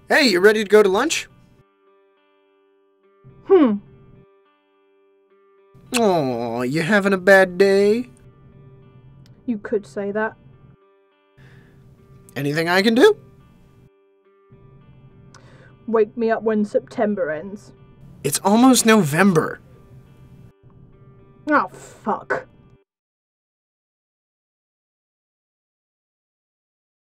Hey, you ready to go to lunch? Aw, you having a bad day? You could say that. Anything I can do? Wake me up when September ends. It's almost November. Oh, fuck.